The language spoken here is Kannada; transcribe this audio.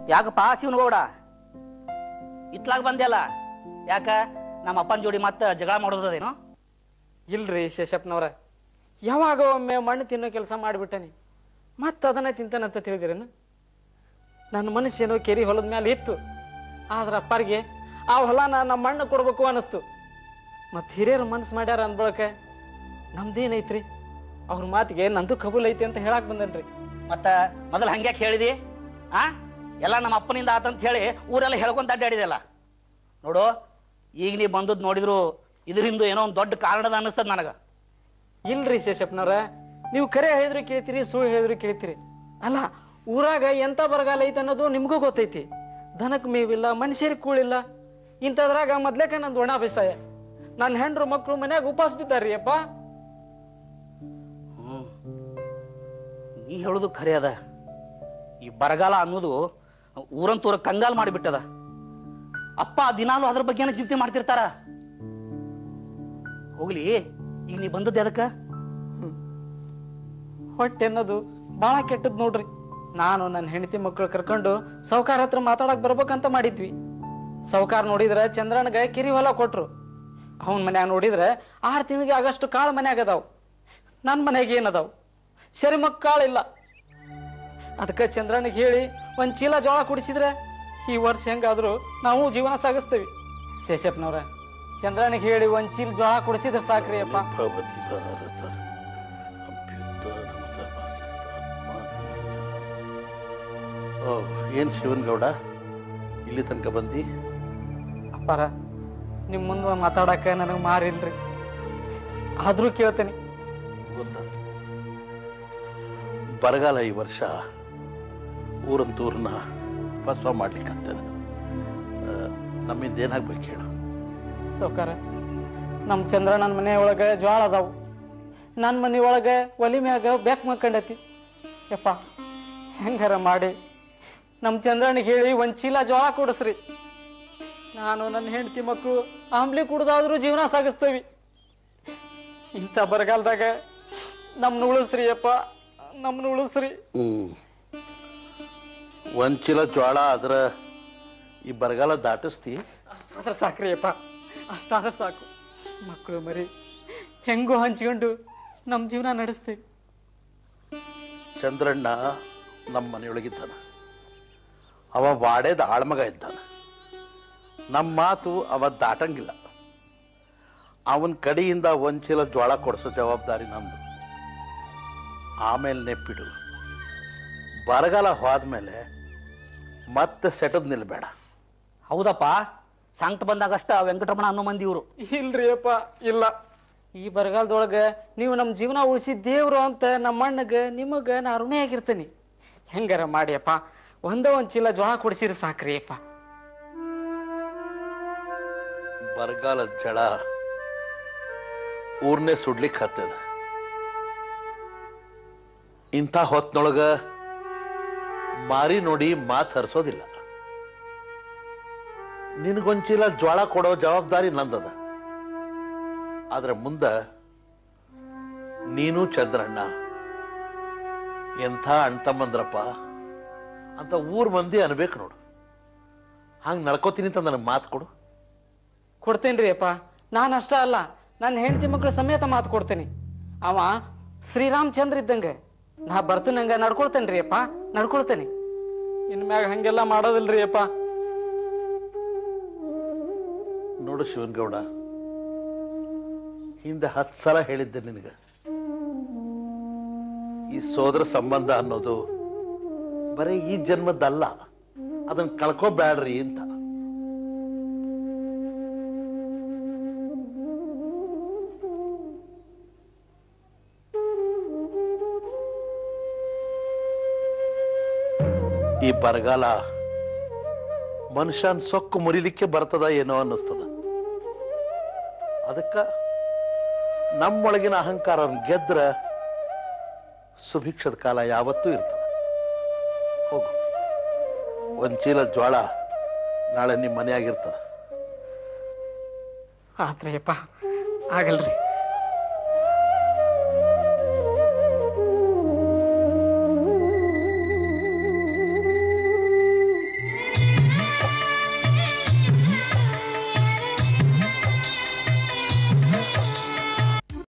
ಯಾಕಪ್ಪ ಶಿವನಗೌಡ ಇತ್ಲಾಗ ಬಂದ್ಯಲ್ಲ? ಯಾಕ ನಮ್ಮ ಅಪ್ಪನ ಜೋಡಿ ಮತ್ತೆ ಜಗಳ ಮಾಡೋದೇನು? ಇಲ್ರಿ ಶೇಷಪ್ಪನವ್ರ, ಯಾವಾಗ ಒಮ್ಮೆ ಮಣ್ಣು ತಿನ್ನೋ ಕೆಲಸ ಮಾಡಿಬಿಟ್ಟನಿ, ಮತ್ತೆ ಅದನ್ನ ತಿಂತಾನಂತ ತಿಳಿದಿರೇನು? ನನ್ನ ಮನಸ್ಸೇನೋ ಕೆರಿ ಹೊಲದ ಮೇಲೆ ಇತ್ತು, ಆದ್ರ ಅಪ್ಪರಿಗೆ ಆ ಹೊಲನ ನಮ್ಮ ಮಣ್ಣು ಕೊಡ್ಬೇಕು ಅನಿಸ್ತು. ಮತ್ ಹಿರಿಯರು ಮನಸ್ಸು ಮಾಡ್ಯಾರ ಅಂದ್ಬಳಕ ನಮ್ದೇನೈತ್ರಿ, ಅವ್ರ ಮಾತಿಗೆ ನಂದು ಕಬೂಲ್ ಐತಿ ಅಂತ ಹೇಳಕ್ ಬಂದನ್ರಿ. ಮತ್ತ ಮೊದಲು ಹಂಗ್ಯಾಕೆ ಹೇಳಿದಿ? ಎಲ್ಲ ನಮ್ಮ ಅಪ್ಪನಿಂದ ಆತಂತ ಹೇಳಿ ಊರೆಲ್ಲ ಹೇಳ್ಕೊಂತ ಅಡ್ಡಾಡಿದೆಲ್ಲ ನೋಡು. ಈಗ ನೀ ಬಂದದ್ ನೋಡಿದ್ರು ಇದರಿಂದ ಏನೋ ಒಂದು ದೊಡ್ಡ ಕಾರಣದ ಅನಿಸ್ತದ ನನಗ. ಇಲ್ರಿ ಶೇಷಪ್ಪನವ್ರ, ನೀವು ಕರೆ ಹೇಳಿದ್ರು ಕೇಳ್ತೀರಿ, ಸುಳ್ಳು ಹೇಳಿದ್ರು ಕೇಳ್ತೀರಿ. ಅಲ್ಲ, ಊರಾಗ ಎಂತ ಬರಗಾಲ ಐತೆ ಅನ್ನೋದು ನಿಮ್ಗೂ ಗೊತ್ತೈತಿ. ದನಕ್ ಮೇವಿಲ್ಲ, ಮನುಷ್ಯರಿಗೆ ಕೂಳಿಲ್ಲ. ಇಂಥದ್ರಾಗ ಮೊದ್ಲೇಕ ನಂದು ಒಣ ಬೇಸಾಯ. ನನ್ನ ಹೆಂಡ್ರು ಮಕ್ಕಳು ಮನ್ಯಾಗ ಉಪವಾಸ ಬಿದ್ದಾರ್ರಿ ಅಪ್ಪ. ನೀ ಹೇಳುದು ಖರೆ ಅದ. ಈ ಬರಗಾಲ ಅನ್ನೋದು ಊರಂತೂರ ಕಂಗಾಲ್ ಮಾಡಿಬಿಟ್ಟದ. ಅಪ್ಪ ದಿನಾಲು ಅದ್ರ ಬಗ್ಗೆ ಚಿಂತೆ ಮಾಡ್ತಿರ್ತಾರ. ಹೋಗ್ಲಿ, ಈಗ ನೀ ಬಂದದ್ದು ಅದಕ್ಕ? ಹೊಟ್ಟೆ ಅನ್ನೋದು ಬಾಳ ಕೆಟ್ಟದ್ ನೋಡ್ರಿ. ನಾನು ನನ್ನ ಹೆಂಡತಿ ಮಕ್ಕಳು ಕರ್ಕೊಂಡು ಸಾವ್ಕಾರ ಹತ್ರ ಮಾತಾಡಕ್ ಬರ್ಬೇಕಂತ ಮಾಡಿದ್ವಿ. ಸಾವ್ಕಾರ ನೋಡಿದ್ರ ಚಂದ್ರನ್ಗ ಕಿರಿ ಹೊಲ ಕೊಟ್ರು. ಅವನ್ ಮನ್ಯಾಗ ನೋಡಿದ್ರೆ 6 ತಿಂಗಳಿಗೆ ಆಗಷ್ಟು ಕಾಳು ಮನ್ಯಾಗ ಅದಾವ್. ನನ್ ಮನ್ಯಾಗ ಏನದಾವ್? ಸರಿಮಕ್ ಕಾಳಿಲ್ಲ. ಅದಕ್ಕೆ ಚಂದ್ರನಿಗೆ ಹೇಳಿ ಒಂದ್ ಚೀಲ ಜೋಳ ಕುಡಿಸಿದ್ರೆ ಈ ವರ್ಷ ಹೆಂಗಾದ್ರು ನಾವು ಜೀವನ ಸಾಗಿಸ್ತೀವಿ. ಶೇಷಪ್ಪನವ್ರ, ಚಂದ್ರನಿಗೆ ಹೇಳಿ ಒಂದ್ ಚೀಲ ಜೋಳ ಕುಡಿಸಿದ್ರೆ ಸಾಕ್ರಿ ಅಪ್ಪ. ಏನ್ ಶಿವನಗೌಡ, ಇಲ್ಲಿ ತನಕ ಬಂದಿ? ಅಪ್ಪಾರ, ನಿಮ್ ಮುಂದೆ ಮಾತಾಡಕ ನನಗೆ ಮಾರಿಲ್ರಿ, ಆದ್ರೂ ಕೇಳ್ತೇನೆ. ಬರಗಾಲ ಈ ವರ್ಷ ಊರಂತೂರ್ನ ಫಸ್ವ ಮಾಡ್ಲಿಕ್ಕೆ ಆಗ್ತದೆ. ನಮ್ಮಿಂದ ಏನಾಗ್ಬೇಕು ಹೇಳು? ಸಾವ್ಕಾರ, ನಮ್ ಚಂದ್ರಣ್ಣನ ಮನೆ ಒಳಗ ಜ್ವಾಳ ಅದಾವು, ನನ್ನ ಮನೆ ಒಳಗ ಒಲಿ ಮ್ಯಾಗ ಬೆಕ್ ಮಕ್ಕಂಡತಿ. ಯಪ್ಪ, ಹೆಂಗಾರ ಮಾಡಿ ನಮ್ ಚಂದ್ರನಿಗೆ ಹೇಳಿ ಒಂದ್ ಚೀಲ ಜ್ವಾಳ ಕೊಡಿಸ್ರಿ. ನಾನು ನನ್ನ ಹೆಂಡತಿ ಮಕ್ಕಳು ಆಂಬ್ಲಿ ಕುಡ್ದಾದ್ರೂ ಜೀವನ ಸಾಗಿಸ್ತೇವಿ. ಇಂಥ ಬರಗಾಲದಾಗ ನಮ್ನ ಉಳಿಸ್ರಿ ಅಪ್ಪ, ನಮ್ನ ಉಳಿಸ್ರಿ. ಒಂದ್ ಚೀಲ ಜ್ವಾಳ ಆದ್ರ ಈ ಬರಗಾಲ ದಾಟಿಸ್ತಿ? ಅಷ್ಟಾದ್ರೆ ಸಾಕ್ರಿ ಅಪ್ಪ, ಅಷ್ಟಾದ್ರೆ ಸಾಕು. ಮಕ್ಕಳು ಮರಿ ಹೆಂಗೋ ಹಂಚ್ಕೊಂಡು ನಮ್ ಜೀವನ ನಡೆಸ್ತೇವೆ. ಚಂದ್ರಣ್ಣ ನಮ್ಮ ಮನೆಯೊಳಗಿದ್ದಾನ. ಅವ ವಾಡೇದ ಆಳ್ಮಗ ಇದ್ದಾನ. ನಮ್ಮ ಮಾತು ಅವ ದಾಟಂಗಿಲ್ಲ. ಅವನ್ ಕಡೆಯಿಂದ ಒಂದ್ ಚೀಲ ಜ್ವಾಳ ಕೊಡಿಸೋ ಜವಾಬ್ದಾರಿ ನಮ್ದು. ಆಮೇಲೆ ನೆಪ್ಪಿಡು, ಬರಗಾಲ ಹೋದ್ಮೇಲೆ ಮತ್ತೆ ಸೆಟದ್ ನಿಲ್ಬೇಡ. ಹೌದಪ್ಪ, ಸಂಕಟ ಬಂದಾಗಷ್ಟ ವೆಂಕಟರಮಣ ಅನ್ನೋ ಮಂದಿ ಇವರು. ಇಲ್ರಿ ಅಪ್ಪ, ಇಲ್ಲ. ಈ ಬರಗಾಲದೊಳಗ ನೀವು ನಮ್ ಜೀವನ ಉಳಿಸಿ ದೇವ್ರು ಅಂತ ನಮ್ಮ ಅಣ್ಣಗ ನಿಮಗ ನಾ ಋಣಿ ಆಗಿರ್ತೇನೆ. ಹೆಂಗಾರ ಮಾಡಿಯಪ್ಪ, ಒಂದ್ ಚೀಲ ಜ್ವಾಳ ಕೊಡಿಸಿರಿ ಸಾಕ್ರಿ ಅಪ್ಪ. ಬರಗಾಲ ಜಳ ಊರ್ನೇ ಸುಡ್ಲಿಕ್ಕೆ ಹತ್ತದ. ಇಂಥ ಹೊತ್ನೊಳಗ ಮಾರಿ ನೋಡಿ ಮಾತ್ ಹರಿಸೋದಿಲ್ಲ. ನಿನಗೊಂಚೀಲ ಜ್ವಾಳ ಕೊಡೋ ಜವಾಬ್ದಾರಿ ನಂದದ. ಆದ್ರೆ ಮುಂದ ನೀನು ಚಂದ್ರಣ್ಣ ಎಂಥ ಅಣ್ತಮ್ಮಂದ್ರಪ್ಪ ಅಂತ ಊರ್ ಮಂದಿ ಅನ್ಬೇಕು ನೋಡು. ಹಂಗ ನಡ್ಕೋತೀನಿ ಅಂತ ನನಗೆ ಮಾತು ಕೊಡು. ಕೊಡ್ತೇನ್ರಿ ಅಪ್ಪ. ನಾನು ಅಷ್ಟ ಅಲ್ಲ, ನನ್ನ ಹೆಂಡತಿ ಮಕ್ಕಳು ಸಮೇತ ಮಾತು ಕೊಡ್ತೇನೆ. ಅವ ಶ್ರೀರಾಮಚಂದ್ರ ಇದ್ದಂಗೆ ನಾ ಬರ್ತನಂಗ ನಡ್ಕೊಳ್ತೇನ್ರಿ ಅಪ್ಪ, ನಡ್ಕೊಳ್ತೇನೆ. ಇನ್ಮ್ಯಾಗ ಹಂಗೆಲ್ಲ ಮಾಡೋದಿಲ್ರಿ ಅಪ್ಪ. ನೋಡು ಶಿವನಗೌಡ, ಹಿಂದೆ 10 ಸಲ ಹೇಳಿದ್ದೆ ನಿನಗೆ, ಈ ಸೋದರ ಸಂಬಂಧ ಅನ್ನೋದು ಬರೀ ಈ ಜನ್ಮದ್ದಲ್ಲ, ಅದನ್ನ ಕಳ್ಕೋಬ್ಯಾಡ್ರಿ ಅಂತ. ಈ ಬರಗಾಲ ಮನುಷ್ಯನ್ ಸೊಕ್ಕು ಮುರಿಲಿಕ್ಕೆ ಬರ್ತದ ಏನೋ ಅನ್ನಿಸ್ತದ. ಅದಕ್ಕ ನಮ್ಮೊಳಗಿನ ಅಹಂಕಾರ ಗೆದ್ರ ಸುಭಿಕ್ಷದ ಕಾಲ ಯಾವತ್ತೂ ಇರ್ತದ. ಹೋಗು, ಒಂದ್ ಚೀಲ ಜ್ವಾಳ ನಾಳೆ ನಿಮ್ಮ ಮನೆಯಾಗಿರ್ತದ. ಆತ್ರಿ ಅಪ್ಪ, ಆಗಲ್ರಿ.